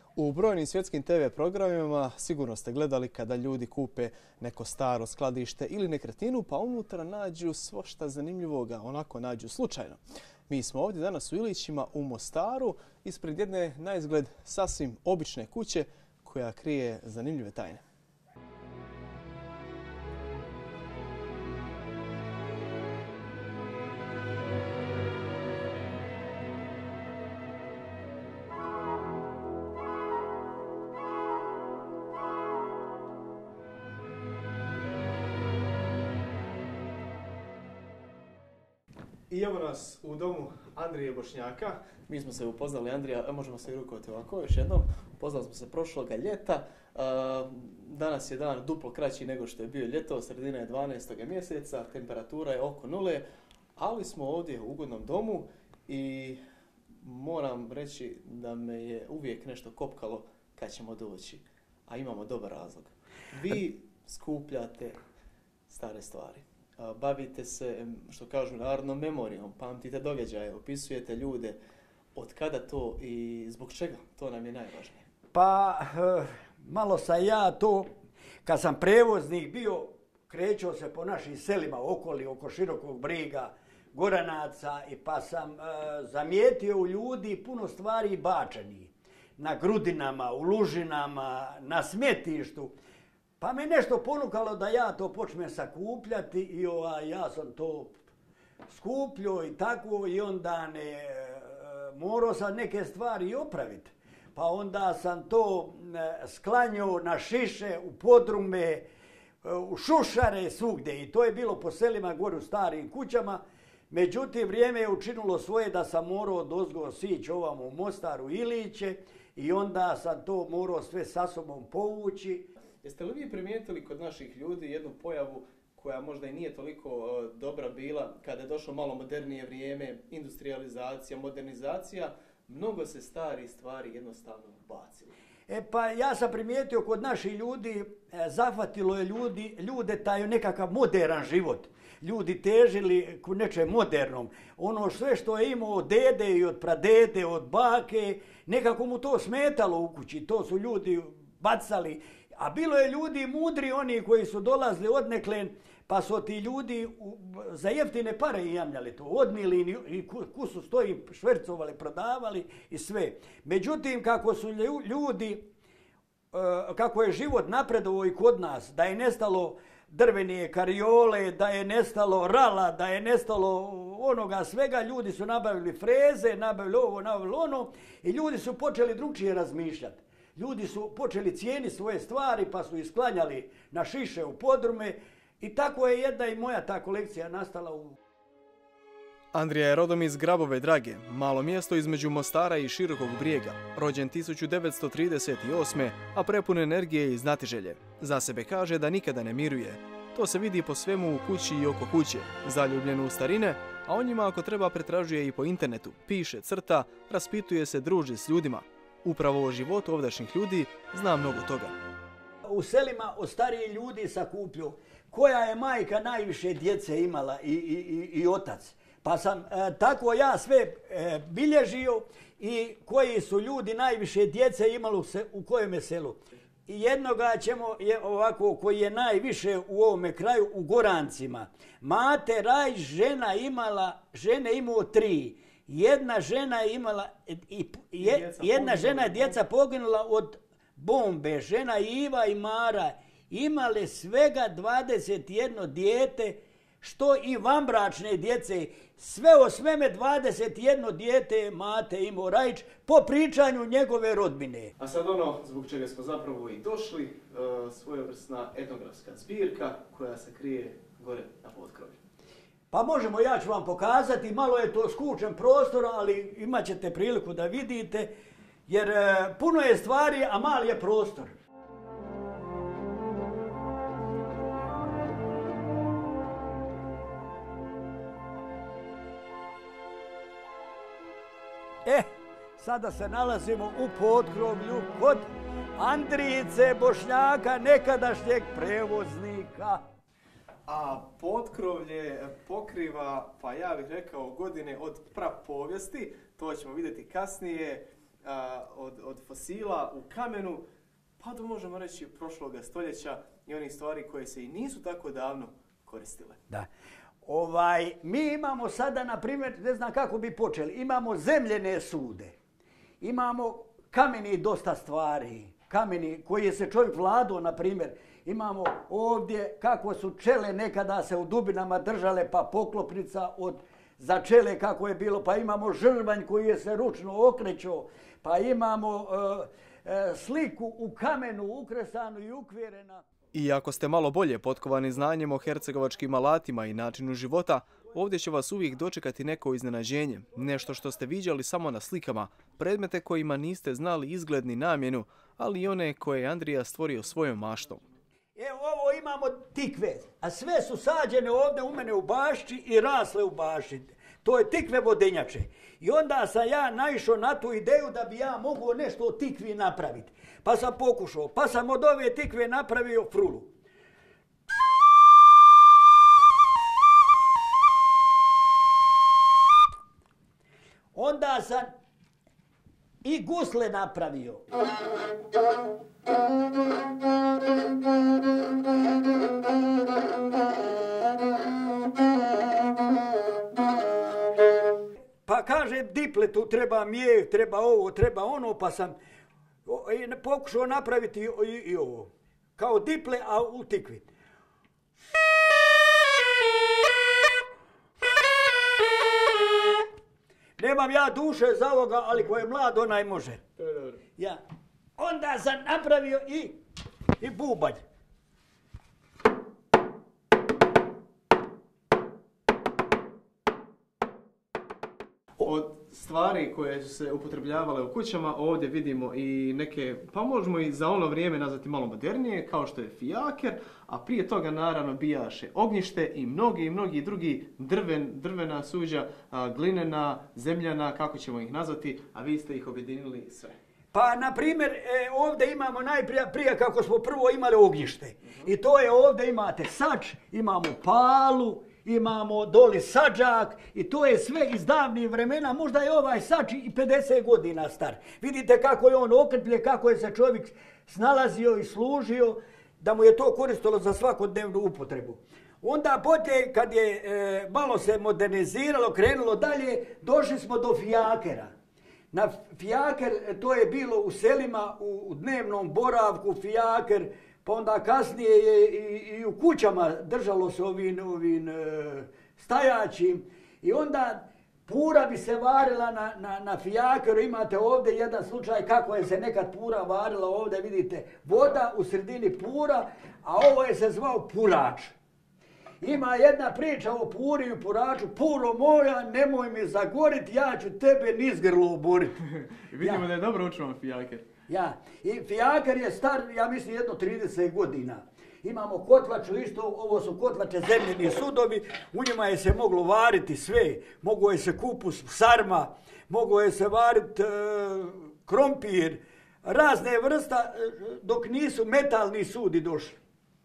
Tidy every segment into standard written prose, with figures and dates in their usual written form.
U brojnim svjetskim TV programima sigurno ste gledali kada ljudi kupe neko staro skladište ili nekretninu pa unutra nađu svašta zanimljivoga, onako nađu slučajno. Mi smo ovdje danas u Ilićima u Mostaru ispred jedne naizgled sasvim obične kuće koja krije zanimljive tajne. I evo nas u domu Andrije Bošnjaka. Mi smo se upoznali, Andrija, možemo se rukovati ovako još jednom. Upoznali smo se prošloga ljeta. Danas je dan duplo kraći nego što je bio ljeto, sredina je 12. mjeseca, temperatura je oko nule, ali smo ovdje u ugodnom domu i moram reći da me je uvijek nešto kopkalo kad ćemo doći, a imamo dobar razlog. Vi skupljate stare stvari. Bavite se, što kažu narodnom memorijom, pamtite događaje, opisujete ljude. Od kada to i zbog čega? To nam je najvažnije. Pa, malo sam ja to, kad sam prevoznik bio, krećao se po našim selima oko Širokog Briga, Goranaca, i pa sam zamijetio u ljudi puno stvari bačenih. Na grudinama, u lužinama, na smetištu. Pa me nešto ponukalo da ja to počnem sakupljati i ja sam to skupljio i tako i onda morao sam neke stvari opraviti. Pa onda sam to sklanjao na šiše, u podrume, u šušare, svugdje. I to je bilo po selima gore u starim kućama. Međutim, vrijeme je učinilo svoje da sam morao odozgo sići ovamo u Mostaru, Iliće, i onda sam to morao sve sa sobom povući. Jeste li vi primijetili kod naših ljudi jednu pojavu koja možda i nije toliko dobra bila kada je došlo malo modernije vrijeme, industrializacija, modernizacija, mnogo se starih stvari jednostavno bacilo? Pa ja sam primijetio kod naših ljudi, zahvatilo je ljude taj nekakav modern život. Ljudi težili k nečem modernom. Ono sve što je imao od dede i od pradede, od bake, nekako mu to smetalo u kući. To su ljudi bacali. A bilo je ljudi mudri, oni koji su dolazili odnekle, pa su ti ljudi za jeftine pare jamljali to. Odnili i kusu stoji, švercovali, prodavali i sve. Međutim, kako su ljudi, kako je život napredovao i kod nas, da je nestalo drvene karijole, da je nestalo rala, da je nestalo onoga svega, ljudi su nabavili freze, nabavili ovo, nabavili ono i ljudi su počeli drugčije razmišljati. Ljudi su počeli cijeniti svoje stvari pa su ih sklanjali na šiše, u podrume i tako je jedna i moja ta kolekcija nastala u... Andrija je rodom iz Grabove Drage, malo mjesto između Mostara i Širokog Brijega, rođen 1938. a prepun energije i znatiželje. Za sebe kaže da nikada ne miruje. To se vidi po svemu u kući i oko kuće, zaljubljen u starine, a o njima ako treba pretražuje i po internetu, piše, crta, raspituje se, druži s ljudima. Upravo o životu ovdašnjih ljudi zna mnogo toga. U selima od starijih ljudi sakuplju koja je majka najviše djece imala i otac. Pa sam tako ja sve bilježio i koji su ljudi najviše djece imali u kojem selu. I jednoga ćemo ovako koji je najviše u ovome kraju u Gorancima. Mate Raj žene imao 3. Jedna žena je imala, djeca poginula od bombe, žena Iva i Mara, imale svega 21 dijete, što i vanbračne djece, sve o sveme 21 dijete Mate imao Rajić po pričanju njegove rodbine. A sad ono zbog čega smo zapravo i došli, svojevrsna etnografska zbirka koja se krije gore na potkrovlju. Pa možemo, ja ću vam pokazati, malo je to skučen prostor, ali imat ćete priliku da vidite, jer puno je stvari, a mali je prostor. Sada se nalazimo u potkrovlju kod Andrijice Bošnjaka, nekadašnjeg prevoznika. A potkrovlje pokriva, pa ja bih rekao, godine od prapovijesti. To ćemo vidjeti kasnije. od fosila u kamenu, pa da možemo reći prošloga stoljeća i onih stvari koje se i nisu tako davno koristile. Da. Mi imamo sada, na primjer, ne znam kako bi počeli, imamo zemljene sude, imamo kameni dosta stvari, kameni koji se čovjek vladao, na primjer, imamo ovdje kako su čele nekada se u dubinama držale, pa poklopnica za čele kako je bilo, pa imamo žrvanj koji je se ručno okrećao, pa imamo sliku u kamenu ukresanu i ukvjerena. I ako ste malo bolje potkovani znanjem o hercegovačkim alatima i načinu života, ovdje će vas uvijek dočekati neko iznenađenje, nešto što ste viđali samo na slikama, predmete kojima niste znali izgled ni namjenu, ali i one koje je Andrija stvorio svojom maštom. Evo ovo imamo tikve, a sve su sađene ovdje u mene u bašči i rasle u bašči. To je tikve vodenjače. I onda sam ja naišao na tu ideju da bi ja mogao nešto od tikvi napraviti. Pa sam pokušao, pa sam od ove tikve napravio frulu. Onda sam i gusle napravio. Pa kažem, diple tu treba mijeh, treba ovo, treba ono, pa sam pokušao napraviti i ovo. Kao diple, a u tikvi. Nemam ja duše za ovoga, ali ko je mlad, onaj može. Ja. Onda sam napravio i bubanj. Od stvari koje su se upotrebljavale u kućama, ovdje vidimo i neke, pa možemo i za ono vrijeme nazvati malo modernije, kao što je fijaker, a prije toga naravno bijaše ognjište i mnogi drugi drvena suđa, glinena, zemljana, kako ćemo ih nazvati, a vi ste ih objedinili sve. Pa, na primjer, ovdje imamo prije kako smo prvo imali ognjište. I to je ovdje imate sač, imamo palu, imamo doli sađak i to je sve iz davnih vremena. Možda je ovaj sač i 50 godina star. Vidite kako je on okrpljen, kako je se čovjek snalazio i služio, da mu je to koristilo za svakodnevnu upotrebu. Onda poslije, kad je malo se moderniziralo, krenulo dalje, došli smo do fijakera. Na fijaker, to je bilo u selima, u dnevnom boravku fijaker, pa onda kasnije je i u kućama držalo se ovim stajaćim. I onda pura bi se varila na fijakeru. Imate ovdje jedan slučaj kako je se nekad pura varila. Ovdje vidite voda u sredini pura, a ovo je se zvao purač. Ima jedna priča o puri i puraču. Puro moja, nemoj mi zagoriti, ja ću tebe niz grlo oboriti. Vidimo da je dobro učuvan fijaker. Ja, i fijaker je star, ja mislim, jedno 30 godina. Imamo kotlaču isto, ovo su kotlače zemljeni sudovi, u njima je se moglo variti sve. Moglo je se kupus sarma, moglo je se variti krompir, razne vrsta dok nisu metalni sudi došli.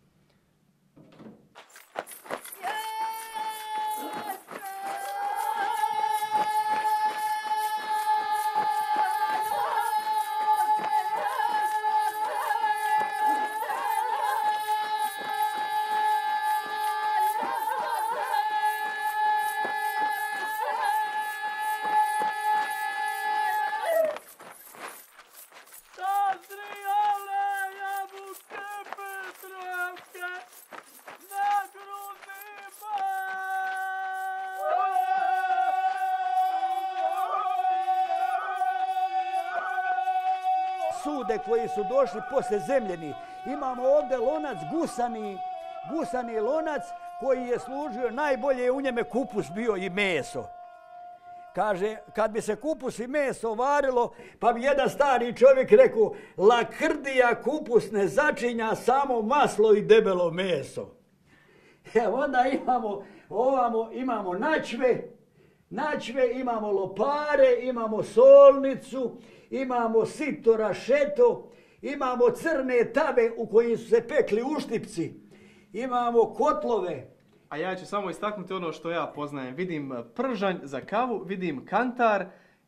Sude koji su došli poslije zemljeni. Imamo ovdje lonac gusani lonac koji je služio najbolje, u njeme kupus bio i meso. Kaže, kad bi se kupus i meso varilo, pa bi jedan stari čovjek rekao, lakrdija kupus ne začinja, samo maslo i debelo meso. Onda imamo načve, imamo lopare, imamo solnicu, imamo sito rašeto, imamo crne tave u kojim su se pekli uštipci, imamo kotlove. A ja ću samo istaknuti ono što ja poznajem. Vidim pržanj za kavu, vidim kantar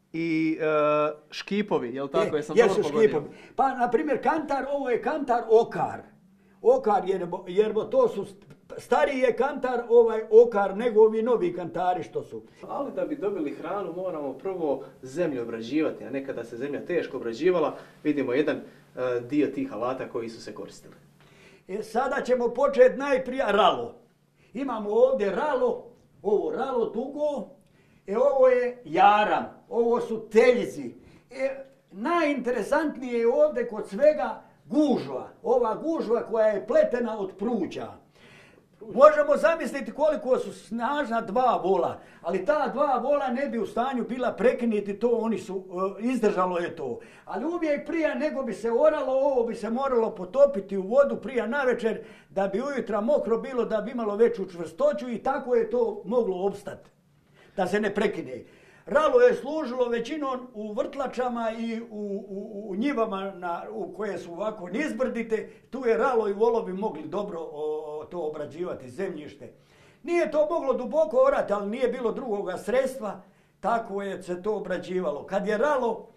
i škipovi, jel tako? Jesam dobro pogodio? Pa, na primjer, kantar, ovo je kantar okar. Okar, jer to su stariji je kantar okar nego ovi novi kantari što su. Ali da bi dobili hranu moramo prvo zemlju obrađivati, a nekada se zemlja teško obrađivala. Vidimo jedan dio tih alata koji su se koristili. Sada ćemo početi najprije ralo. Imamo ovdje ralo, ovo ralo dugo, ovo je jaram, ovo su teljzi. Najinteresantnije je ovdje kod svega gužva. Ova gužva koja je pletena od pruća. Možemo zamisliti koliko su snažna dva vola, ali ta dva vola ne bi u stanju bila prekinuti to, oni su, izdržalo je to. Ali uvijek prije nego bi se oralo, ovo bi se moralo potopiti u vodu prije navečer, da bi ujutra mokro bilo, da bi imalo veću čvrstoću i tako je to moglo opstati, da se ne prekine. Ralo je služilo većinom u vrtlačama i u njivama u koje su ovako nizbrdite. Tu je ralo i volovi mogli dobro to obrađivati, zemljište. Nije to moglo duboko orati, ali nije bilo drugoga sredstva. Tako je se to obrađivalo. Kad je ralo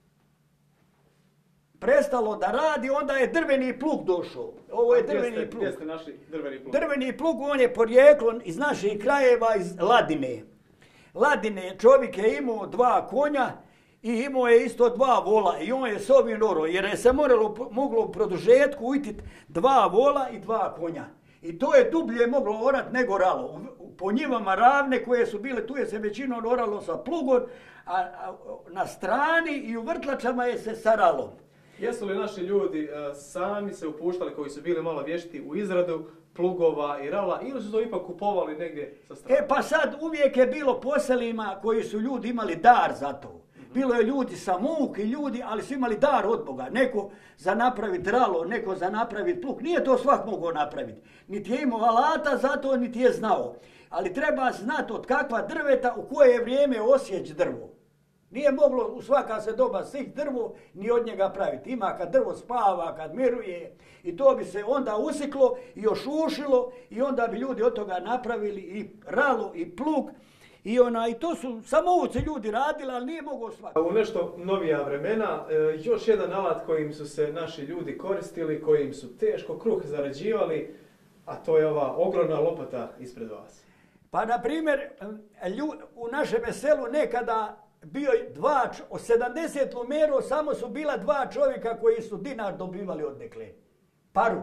prestalo da radi, onda je drveni plug došao. Ovo je drveni plug. Gdje ste našli drveni plug? Drveni plug, on je porijeklon iz naših krajeva, iz Ladine. Ladine čovjek je imao dva konja i imao je isto dva vola i on je s ovim oro, jer je se moglo u produžetku ujtit dva vola i dva konja. I to je dublje moglo orat nego ralo. Po njivama ravne koje su bile, tu je se većinom oralo sa plugom, a na strani i u vrtlačama je se sa ralom. Jesu li naši ljudi sami se upuštali, koji su bili malo vješti u izradu plugova i rala, ili su to ipak kupovali negdje sa strane? Pa sad uvijek je bilo po selima koji su ljudi imali dar za to. Bilo je ljudi sa muki, ljudi, ali su imali dar od Boga. Neko za napraviti ralo, neko za napraviti plug. Nije to svak mogao napraviti. Niti je imao alata za to, niti je znao. Ali treba znati od kakva drveta, u koje vrijeme osjeć drvo. Nije moglo u svaka se doba sih drvo ni od njega praviti. Ima kad drvo spava, kad miruje i to bi se onda usiklo i ošušilo i onda bi ljudi od toga napravili i ralo i plug. I to su samouci ljudi radili, ali nije mogao svaki. U nešto novija vremena, još jedan alat kojim su se naši ljudi koristili, kojim su teško kruh zarađivali, a to je ova ogromna lopata ispred vas. Pa, na primjer, u našem selu nekada bio je 70 lumerov, samo su bila dva čovjeka koji su dinar dobivali odnekle. Paru.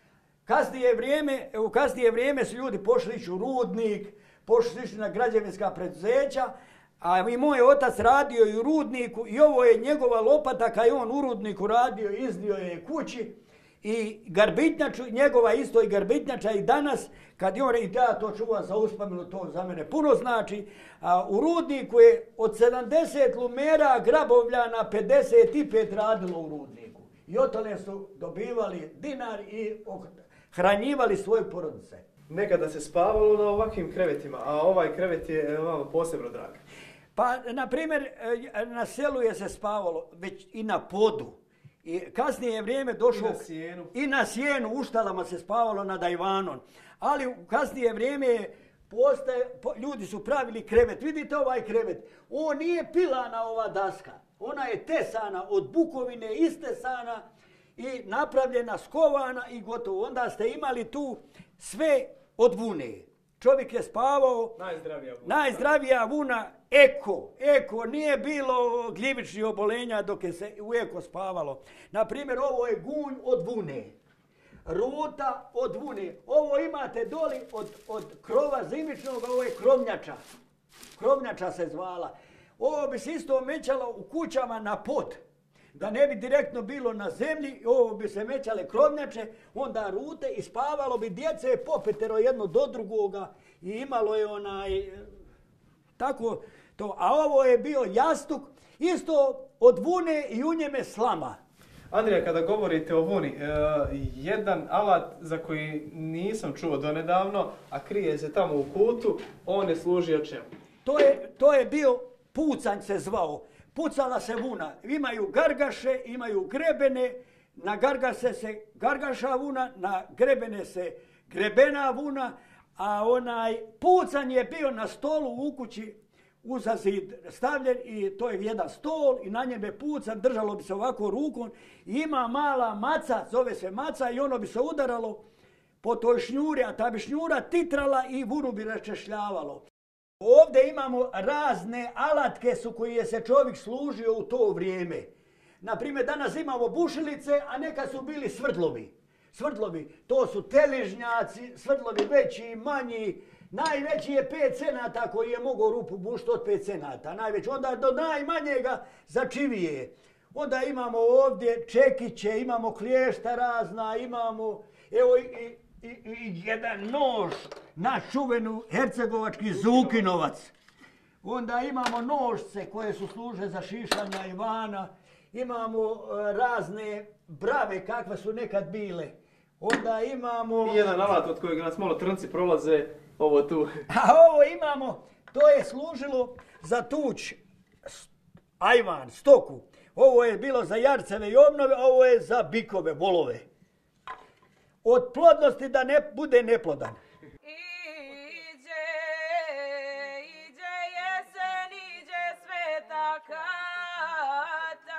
U kasnije vrijeme su ljudi pošli ići u rudnik, pošli na građevinska preduzeća, a i moj otac radio i u rudniku i ovo je njegova lopata, kad je on u rudniku radio, iznio je kući i garbitnjaču, njegova isto i garbitnjača i danas, kad je on, i ja to čuvam za uspomenu, to za mene puno znači, a u rudniku je od 70 lumera grabovljana 55 radilo u rudniku. I od tome su dobivali dinar i hranjivali svoje porodice. Nekada se spavalo na ovakvim krevetima, a ovaj krevet je malo posebno drag. Pa, na primjer, na selu je se spavalo već i na podu. I kasnije je vrijeme došlo i na sjenu, u štalama se spavalo nad ajvanom. Ali u kasnije vrijeme ljudi su pravili krevet. Vidite ovaj krevet, on nije pilana ova daska. Ona je tesana od bukovine, istesana i napravljena, skovana i gotovo. Onda ste imali tu sve od vune. Čovjek je spavao, najzdravija vuna, eko, nije bilo gljivičnih obolenja dok je se u eko spavalo. Naprimjer, ovo je gunj od vune, ruta od vune. Ovo imate doli od krova zimičnog, ovo je krovnjača. Krovnjača se zvala. Ovo bi se isto mećalo u kućama na pod. Da ne bi direktno bilo na zemlji, ovo bi se mećale krovnjače, onda rute i spavalo bi djece popetero jedno do drugoga i imalo je tako to. A ovo je bio jastuk, isto od vune i u njeme slama. Andrija, kada govorite o vuni, jedan alat za koji nisam čuo donedavno, a krije se tamo u kutu, on je služio čemu? To je bio pucanj se zvao. Pucala se vuna. Imaju gargaše, imaju grebene, na gargase se gargaša vuna, na grebene se grebena vuna, a pucanj je bio na stolu u kući uzazid stavljen i to je jedan stol i na njeme pucan, držalo bi se ovako rukom. Ima mala maca, zove se maca i ono bi se udaralo po toj šnjuri, a ta bi šnjura titrala i vunu bi raščešljavalo. Ovdje imamo razne alatke su koje se čovjek služio u to vrijeme. Naprimjer, danas imamo bušilice, a nekad su bili svrdlovi. Svrdlovi, to su teližnjaci, svrdlovi veći i manji. Najveći je 5 cenata koji je mogao rupu bušiti od 5 cenata. Najveći, onda do najmanjega začivije. Onda imamo ovdje čekiće, imamo kliješta razna, imamo evo i jedan nož, naš čuvenu hercegovački Zukinovac. Onda imamo nožce koje su služe za šišanja Ivana. Imamo razne brave kakve su nekad bile. Onda imamo... I jedan alat od kojeg nas malo trnci prolaze, ovo tu. A ovo imamo, to je služilo za tuć ajvan, stoku. Ovo je bilo za jarceve i obnove, ovo je za bikove, volove. Od plodnosti da ne bude neplodan. Iđe jesen, iđe sveta kata.